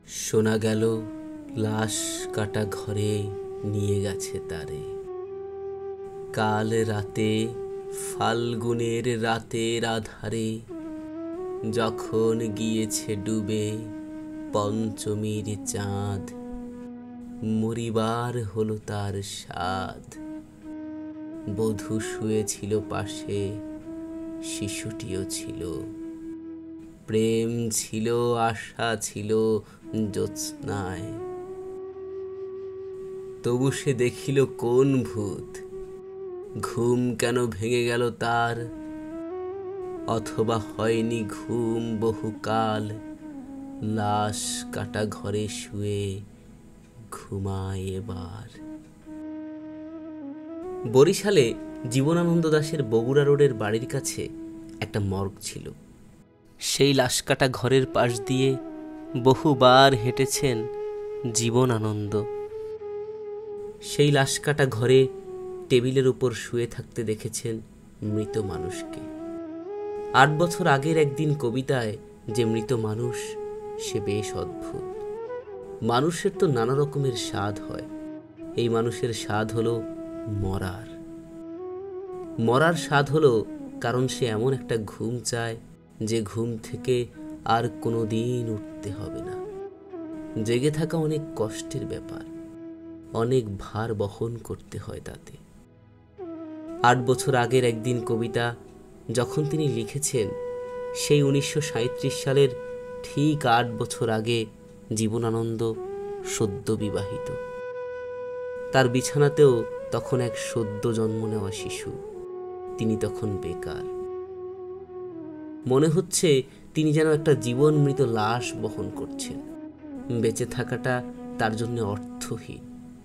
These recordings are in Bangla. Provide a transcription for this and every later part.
শোনা গেল লাশ কাটা ঘরে নিয়ে গেছে তারে। কাল রাতে ফাল্গুনের রাতের আধারে যখন গিয়েছে ডুবে পঞ্চমীর চাঁদ, মরিবার হলো তার সাধ। বধূ শুয়েছিল পাশে, শিশুটিও ছিল, প্রেম ছিল, আশা ছিল জ্যোৎস্নায়। তবু সে দেখিল কোন ভূত, ঘুম কেন ভেঙে গেল তার? অথবা হয়নি ঘুম বহুকাল, লাশ কাটা ঘরে শুয়ে ঘুমায় এবার। বরিশালে জীবনানন্দ দাশের বগুড়া রোডের বাড়ির কাছে একটা মর্গ ছিল। সেই লাশ কাটা ঘরের পাশ দিয়ে বহুবার হেঁটেছেন জীবনানন্দ। সেই লাশ কাটা ঘরে টেবিলের উপর শুয়ে থাকতে দেখেছেন মৃত মানুষকে। 8 বছর আগের একদিন কবিতায় যে মৃত মানুষ, সে বেশ অদ্ভুত। মানুষের তো নানা রকমের স্বাদ হয়, এই মানুষের স্বাদ হলো মরার। মরার স্বাদ হলো কারণ সে এমন একটা ঘুম চায় যে ঘুম থেকে আর কোনো দিন উঠতে হবে না। জেগে থাকা অনেক কষ্টের ব্যাপার, অনেক ভার বহন করতে হয় তাতে। 8 বছর আগের একদিন কবিতা যখন তিনি লিখেছেন, সেই 1937 সালের ঠিক 8 বছর আগে জীবনানন্দ সদ্য বিবাহিত। তার বিছানাতেও তখন এক সদ্য জন্ম নেওয়া শিশু। তিনি তখন বেকার। মনে হচ্ছে তিনি যেন একটা জীবন মৃত লাশ বহন করছেন। বেঁচে থাকাটা তার জন্য অর্থহীন।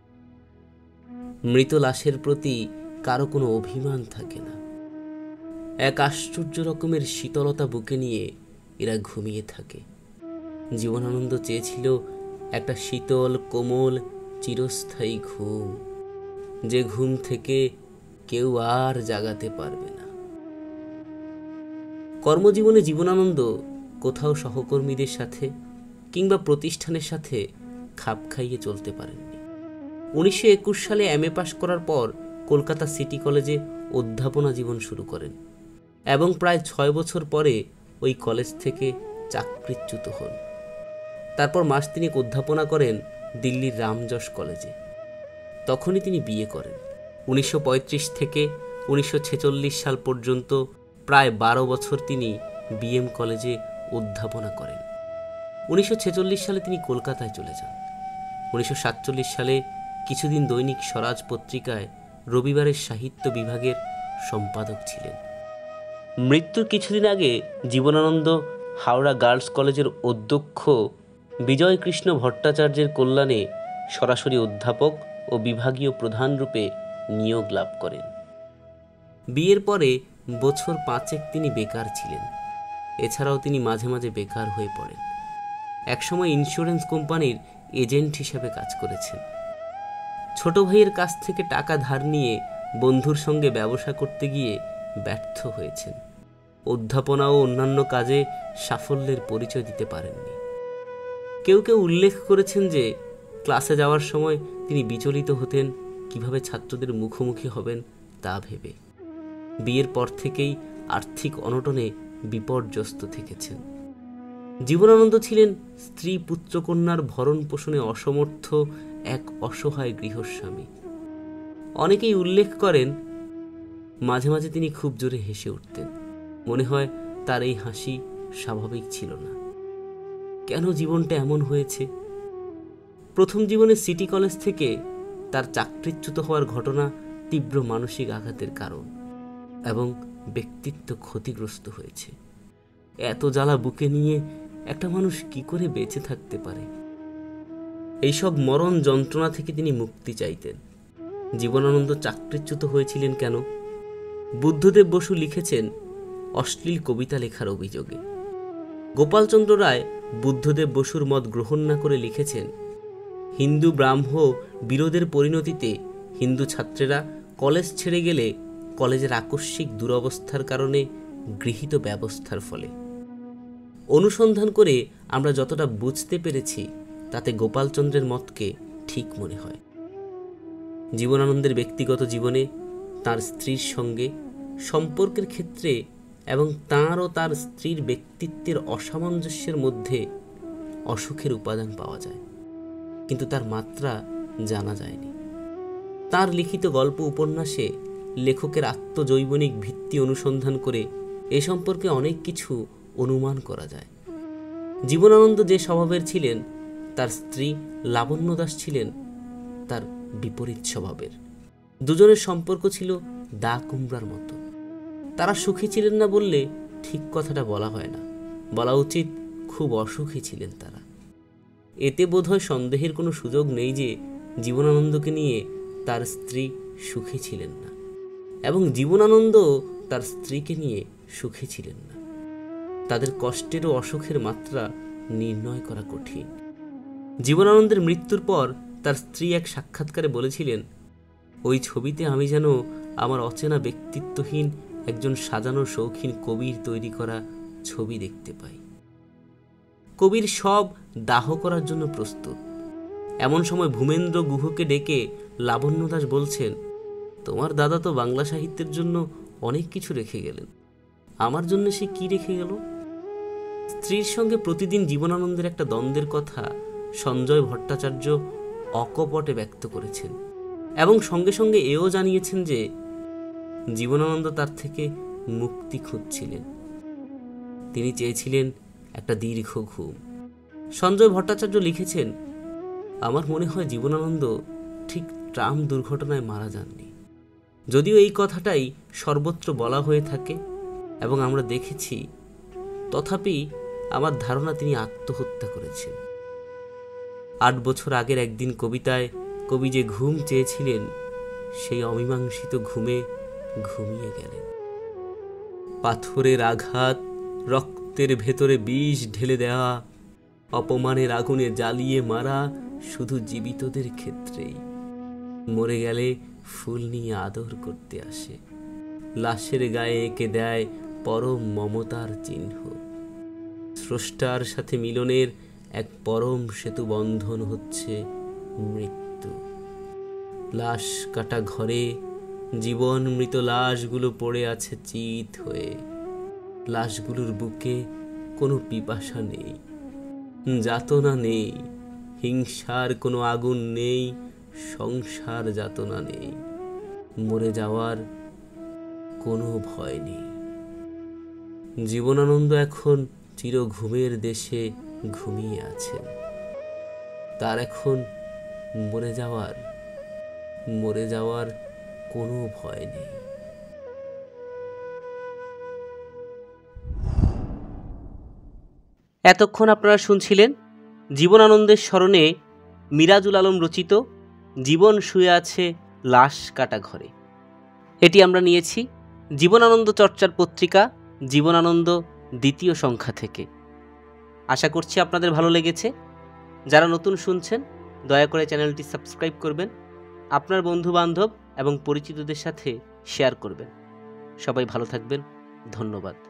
মৃত লাশের প্রতি কারো কোনো অভিমান থাকে না। এক আশ্চর্য রকমের শীতলতা বুকে নিয়ে এরা ঘুমিয়ে থাকে। জীবনানন্দ চেয়েছিল একটা শীতল কোমল চিরস্থায়ী ঘুম, যে ঘুম থেকে কেউ আর জাগাতে পারবে না। কর্মজীবনে জীবনানন্দ কোথাও সহকর্মীদের সাথে কিংবা প্রতিষ্ঠানের সাথে খাপ খাইয়ে চলতে পারেননি। 1921 সালে MA পাশ করার পর কলকাতা সিটি কলেজে অধ্যাপনা জীবন শুরু করেন এবং প্রায় 6 বছর পরে ওই কলেজ থেকে চাকরিচ্যুত হন। তারপর মাস তিনেক অধ্যাপনা করেন দিল্লির রামযশ কলেজে। তখনই তিনি বিয়ে করেন। 1935 থেকে 1946 সাল পর্যন্ত প্রায় 12 বছর তিনি BM কলেজে অধ্যাপনা করেন। 1946 সালে তিনি কলকাতায় চলে যান। 1947 সালে কিছুদিন দৈনিক স্বরাজ পত্রিকায় রবিবারের সাহিত্য বিভাগের সম্পাদক ছিলেন। মৃত্যুর কিছুদিন আগে জীবনানন্দ হাওড়া গার্লস কলেজের অধ্যক্ষ বিজয় কৃষ্ণ ভট্টাচার্যের কল্যাণে সরাসরি অধ্যাপক ও বিভাগীয় প্রধান রূপে নিয়োগ লাভ করেন। বিয়ের পরে বছর 5 তিনি বেকার ছিলেন। এছাড়াও তিনি মাঝে মাঝে বেকার হয়ে পড়েন। একসময় ইন্স্যুরেন্স কোম্পানির এজেন্ট হিসেবে কাজ করেছেন। ছোট ভাইয়ের কাছ থেকে টাকা ধার নিয়ে বন্ধুর সঙ্গে ব্যবসা করতে গিয়ে ব্যর্থ হয়েছেন। অধ্যাপনা ও অন্যান্য কাজে সাফল্যের পরিচয় দিতে পারেননি। কেউ কেউ উল্লেখ করেছেন যে ক্লাসে যাওয়ার সময় তিনি বিচলিত হতেন কিভাবে ছাত্রদের মুখোমুখি হবেন তা ভেবে। বিয়ের পর থেকেই আর্থিক অনটনে বিপর্যস্ত থেকেছেন। জীবনানন্দ ছিলেন স্ত্রী পুত্রকন্যার ভরণ পোষণে অসমর্থ এক অসহায় গৃহস্বামী। অনেকেই উল্লেখ করেন মাঝে মাঝে তিনি খুব জোরে হেসে উঠতেন। মনে হয় তার এই হাসি স্বাভাবিক ছিল না। কেন জীবনটা এমন হয়েছে? প্রথম জীবনে সিটি কলেজ থেকে তার চাকরিচ্যুত হওয়ার ঘটনা তীব্র মানসিক আঘাতের কারণ এবং ব্যক্তিত্ব ক্ষতিগ্রস্ত হয়েছে। এত জ্বালা বুকে নিয়ে একটা মানুষ কি করে বেঁচে থাকতে পারে? এইসব মরণ যন্ত্রণা থেকে তিনি মুক্তি চাইতেন। জীবনানন্দ চাকরিচ্যুত হয়েছিলেন কেন? বুদ্ধদেব বসু লিখেছেন অশ্লীল কবিতা লেখার অভিযোগে। গোপালচন্দ্র রায় বুদ্ধদেব বসুর মত গ্রহণ না করে লিখেছেন, হিন্দু ব্রাহ্ম বিরোধের পরিণতিতে হিন্দু ছাত্রেরা কলেজ ছেড়ে গেলে কলেজের আকস্মিক দুরবস্থার কারণে গৃহীত ব্যবস্থার ফলে। অনুসন্ধান করে আমরা যতটা বুঝতে পেরেছি, তাতে গোপালচন্দ্রের মতকে ঠিক মনে হয়। জীবনানন্দের ব্যক্তিগত জীবনে তার স্ত্রীর সঙ্গে সম্পর্কের ক্ষেত্রে এবং তাঁর ও তার স্ত্রীর ব্যক্তিত্বের অসামঞ্জস্যের মধ্যে অসুখের উপাদান পাওয়া যায়, কিন্তু তার মাত্রা জানা যায়নি। তার লিখিত গল্প উপন্যাসে লেখকের আত্মজৈবনিক ভিত্তি অনুসন্ধান করে এ সম্পর্কে অনেক কিছু অনুমান করা যায়। জীবনানন্দ যে স্বভাবের ছিলেন, তার স্ত্রী লাবণ্য দাস ছিলেন তার বিপরীত স্বভাবের। দুজনের সম্পর্ক ছিল দা কুমড়ার মতো। তারা সুখী ছিলেন না বললে ঠিক কথাটা বলা হয় না, বলা উচিত খুব অসুখী ছিলেন তারা। এতে বোধহয় সন্দেহের কোনো সুযোগ নেই যে জীবনানন্দকে নিয়ে তার স্ত্রী সুখী ছিলেন না, এবং জীবনানন্দ তার স্ত্রীকে নিয়ে সুখী ছিলেন না। তাদের কষ্টের ও অসুখের মাত্রা নির্ণয় করা কঠিন। জীবনানন্দের মৃত্যুর পর তার স্ত্রী এক সাক্ষাৎকারে বলেছিলেন, ওই ছবিতে আমি যেন আমার অচেনা ব্যক্তিত্বহীন একজন সাজানো শৌখিন কবির তৈরি করা ছবি দেখতে পাই। কবির সব দাহ করার জন্য প্রস্তুত। এমন সময় ভূমেন্দ্র গুহকে ডেকে লাবণ্য দাস বলছেন, তোমার দাদা তো বাংলা সাহিত্যের জন্য অনেক কিছু রেখে গেলেন, আমার জন্য সে কি রেখে গেল? স্ত্রীর সঙ্গে প্রতিদিন জীবনানন্দের একটা দ্বন্দ্বের কথা সঞ্জয় ভট্টাচার্য অকপটে ব্যক্ত করেছেন, এবং সঙ্গে সঙ্গে এও জানিয়েছেন যে জীবনানন্দ তার থেকে মুক্তি খুঁজছিলেন। তিনি চেয়েছিলেন একটা দীর্ঘ ঘুম। সঞ্জয় ভট্টাচার্য লিখেছেন, আমার মনে হয় জীবনানন্দ ঠিক ট্রাম দুর্ঘটনায় মারা যাননি, যদিও এই কথাটাই সর্বত্র বলা হয়ে থাকে এবং আমরা দেখেছি, তথাপি আমার ধারণা তিনি আত্মহত্যা করেছেন। 8 বছর আগের একদিন কবিতায় কবি যে ঘুম চেয়েছিলেন, সেই অমীমাংসিত ঘুমে ঘুমিয়ে গেলেন। পাথরের আঘাত, রক্তের ভেতরে বিষ ঢেলে দেওয়া, অপমানের আগুনে জ্বালিয়ে মারা শুধু জীবিতদের ক্ষেত্রেই। মরে গেলে ফুল নিয়ে আদর করতে আসে, লাশের গায়ে এঁকে দেয় পরম মমতার চিহ্ন। স্রষ্টার সাথে মিলনের এক পরম সেতু বন্ধন হচ্ছে মৃত্যু। লাশ কাটা ঘরে জীবন মৃত লাশগুলো পড়ে আছে চিত হয়ে। লাশগুলোর বুকে কোনো পিপাসা নেই, যাতনা নেই, হিংসার কোনো আগুন নেই, সংসার যাতনা নেই, মরে যাওয়ার কোনো ভয় নেই। জীবনানন্দ এখন চির ঘুমের দেশে ঘুমিয়ে আছেন। তার এখন মরে যাওয়ার কোনো ভয় নেই। এতক্ষণ আপনারা শুনছিলেন জীবনানন্দের স্মরণে মিরাজুল আলম রচিত জীবন শুয়ে আছে লাশ কাটা ঘরে। এটি আমরা নিয়েছি জীবনানন্দ চর্চার পত্রিকা জীবনানন্দ 2য় সংখ্যা থেকে। আশা করছি আপনাদের ভালো লেগেছে। যারা নতুন শুনছেন দয়া করে চ্যানেলটি সাবস্ক্রাইব করবেন, আপনার বন্ধুবান্ধব এবং পরিচিতদের সাথে শেয়ার করবেন। সবাই ভালো থাকবেন। ধন্যবাদ।